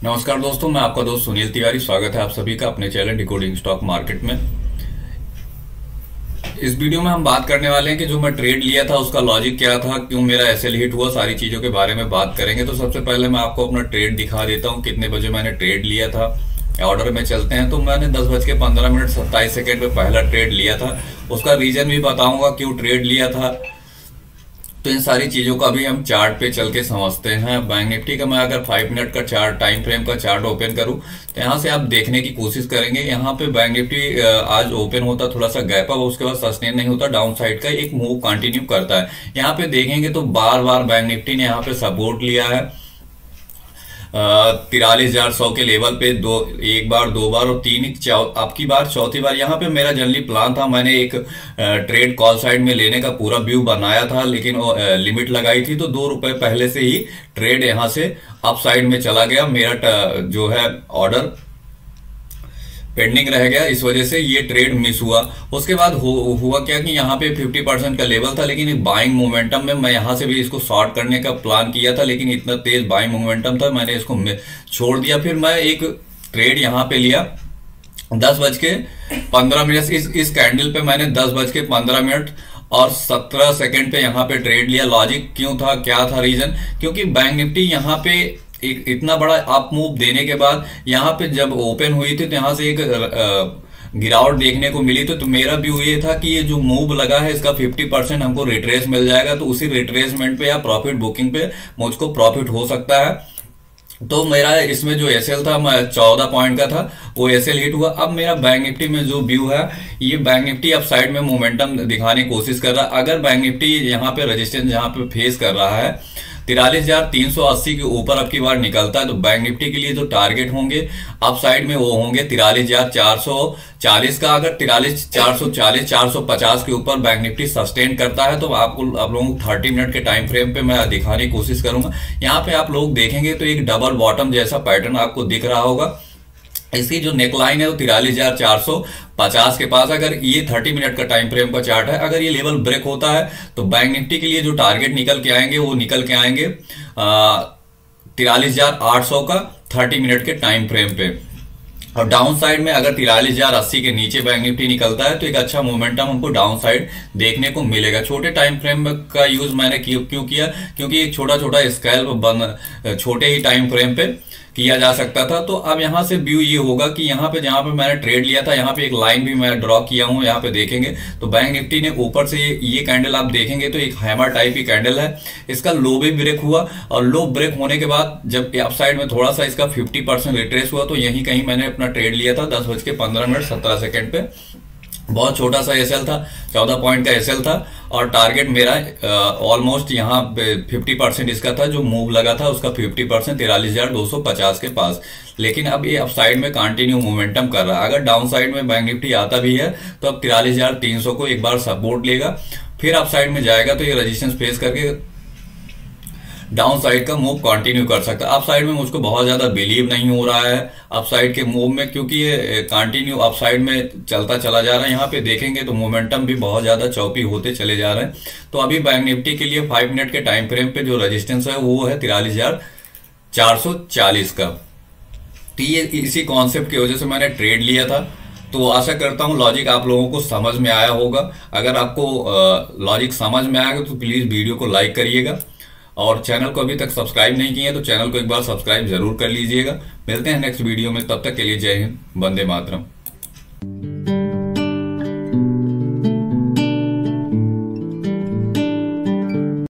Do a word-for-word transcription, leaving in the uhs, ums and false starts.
नमस्कार दोस्तों, मैं आपका दोस्त सुनील तिवारी। स्वागत है आप सभी का अपने चैनल डिकोडिंग स्टॉक मार्केट में। इस वीडियो में हम बात करने वाले हैं कि जो मैं ट्रेड लिया था उसका लॉजिक क्या था, क्यों मेरा एसएल हिट हुआ, सारी चीजों के बारे में बात करेंगे। तो सबसे पहले मैं आपको अपना ट्रेड दिखा देता हूं, कितने बजे मैंने ट्रेड लिया था। ऑर्डर में चलते हैं तो मैंने दस बज के पंद्रह मिनट सत्ताईस सेकेंड पे पहला ट्रेड लिया था। उसका रीजन भी बताऊंगा क्यों ट्रेड लिया था। तो इन सारी चीजों का भी हम चार्ट पे चल के समझते हैं। बैंक निफ्टी का मैं अगर फाइव मिनट का चार्ट टाइम फ्रेम का चार्ट ओपन करूं तो यहाँ से आप देखने की कोशिश करेंगे। यहाँ पे बैंक निफ्टी आज ओपन होता थोड़ा सा गैप अप, उसके बाद सस्टेन नहीं होता, डाउन साइड का एक मूव कंटिन्यू करता है। यहाँ पे देखेंगे तो बार बार बैंक निफ्टी ने यहाँ पे सपोर्ट लिया है तिरालीस हजार सौ के लेवल पे, दो एक बार दो बार और तीन आपकी बार चौथी बार। यहाँ पे मेरा जनरली प्लान था, मैंने एक ट्रेड कॉल साइड में लेने का पूरा व्यू बनाया था, लेकिन लिमिट लगाई थी तो दो रुपए पहले से ही ट्रेड यहाँ से अप साइड में चला गया। मेरा जो है ऑर्डर पेंडिंग रह गया, इस वजह से ये ट्रेड मिस हुआ। उसके बाद हु, हुआ क्या कि यहाँ पे पचास परसेंट का लेवल था, लेकिन एक बाइंग मोमेंटम में मैं यहाँ से भी इसको शॉर्ट करने का प्लान किया था, लेकिन इतना तेज बाइंग मोमेंटम था मैंने इसको छोड़ दिया। फिर मैं एक ट्रेड यहाँ पे लिया दस बज के पंद्रह मिनट इस इस कैंडल पे मैंने दस बज के पंद्रह मिनट और सत्रह सेकेंड पे यहाँ पे ट्रेड लिया। लॉजिक क्यों था, क्या था रीजन? क्योंकि बैंक निफ्टी यहाँ पे एक इतना बड़ा अप मूव देने के बाद यहाँ पे जब ओपन हुई थी तो यहाँ से एक गिरावट देखने को मिली। तो, तो मेरा व्यू ये था कि ये जो मूव लगा है इसका पचास परसेंट हमको रिट्रेस मिल जाएगा, तो उसी रिट्रेसमेंट पे या प्रॉफिट बुकिंग पे मुझको प्रॉफिट हो सकता है। तो मेरा इसमें जो एसएल था चौदह पॉइंट का था, वो एसएल हिट हुआ। अब मेरा बैंक निफ्टी में जो व्यू है, ये बैंक निफ्टी अब साइड में मोमेंटम दिखाने की कोशिश कर रहा है। अगर बैंक निफ्टी यहाँ पे रेजिस्टेंस जहाँ पे फेस कर रहा है तिरालीस हजार तीन सौ अस्सी के ऊपर अब की बार निकलता है, तो बैंक निफ्टी के लिए जो टारगेट होंगे अप साइड में वो होंगे तिरालीस हजार चार सौ चालीस का। अगर तिरालीस चार सौ चालीस चार सौ पचास के ऊपर बैंक निफ्टी सस्टेन करता है तो आपको आप लोगों को तीस मिनट के टाइम फ्रेम पे मैं दिखाने की कोशिश करूंगा। यहाँ पे आप लोग देखेंगे तो एक डबल बॉटम जैसा पैटर्न आपको दिख रहा होगा। इसकी जो नेकलाइन है वो तिरालीस हजार चार सौ पचास के पास। अगर ये तीस मिनट का टाइम फ्रेम का चार्ट है, अगर ये लेवल ब्रेक होता है तो बैंक निफ्टी के लिए जो टारगेट निकल के आएंगे वो निकल के आएंगे तिरालीस हजार आठ सौ का तीस मिनट के टाइम फ्रेम पे। और डाउन साइड में अगर तिरालीस हजार अस्सी के नीचे बैंक निफ्टी निकलता है तो एक अच्छा मोमेंटम हमको डाउन साइड देखने को मिलेगा। छोटे टाइम फ्रेम का यूज मैंने क्यों किया, क्योंकि एक छोटा छोटा स्केल बन छोटे ही टाइम फ्रेम पे किया जा सकता था। तो अब यहाँ से व्यू ये होगा कि यहाँ पे जहाँ पे मैंने ट्रेड लिया था यहाँ पे एक लाइन भी मैं ड्रॉ किया हूँ। यहाँ पे देखेंगे तो बैंक निफ्टी ने ऊपर से ये, ये कैंडल आप देखेंगे तो एक हैमर टाइप की कैंडल है। इसका लो भी ब्रेक हुआ और लो ब्रेक होने के बाद जब अप साइड में थोड़ा सा इसका फिफ्टी परसेंट रिट्रेस हुआ तो यहीं कहीं मैंने अपना ट्रेड लिया था दस बज के पंद्रह मिनट सत्रह सेकेंड पे। बहुत छोटा सा एसएल था, चौदह पॉइंट का एसएल था और टारगेट मेरा ऑलमोस्ट यहाँ पे फिफ्टी परसेंट इसका था। जो मूव लगा था उसका फिफ्टी परसेंट तिरालीस हजार दो सौ पचास के पास। लेकिन अब ये अप साइड में कंटिन्यू मोमेंटम कर रहा है। अगर डाउन साइड में बैंक निफ्टी आता भी है तो अब तिरालीस हजार तीन सौ को एक बार सपोर्ट लेगा, फिर अप साइड में जाएगा तो ये रेजिस्टेंस फेस करके डाउन साइड का मूव कंटिन्यू कर सकता है। अप साइड में मुझको बहुत ज्यादा बिलीव नहीं हो रहा है अप साइड के मूव में, क्योंकि ये कंटिन्यू अप साइड में चलता चला जा रहा है। यहाँ पे देखेंगे तो मोमेंटम भी बहुत ज्यादा चौपी होते चले जा रहे हैं। तो अभी बैंक निफ्टी के लिए फाइव मिनट के टाइम फ्रेम पे जो रेजिस्टेंस है वो है तिरालीस हजार चार सौ चालीस का। तो ये इसी कॉन्सेप्ट की वजह से मैंने ट्रेड लिया था। तो आशा करता हूं लॉजिक आप लोगों को समझ में आया होगा। अगर आपको लॉजिक समझ में आएगा तो प्लीज वीडियो को लाइक करिएगा और चैनल को अभी तक सब्सक्राइब नहीं किए तो चैनल को एक बार सब्सक्राइब जरूर कर लीजिएगा। मिलते हैं नेक्स्ट वीडियो में, तब तक के लिए जय हिंद, वंदे मातरम।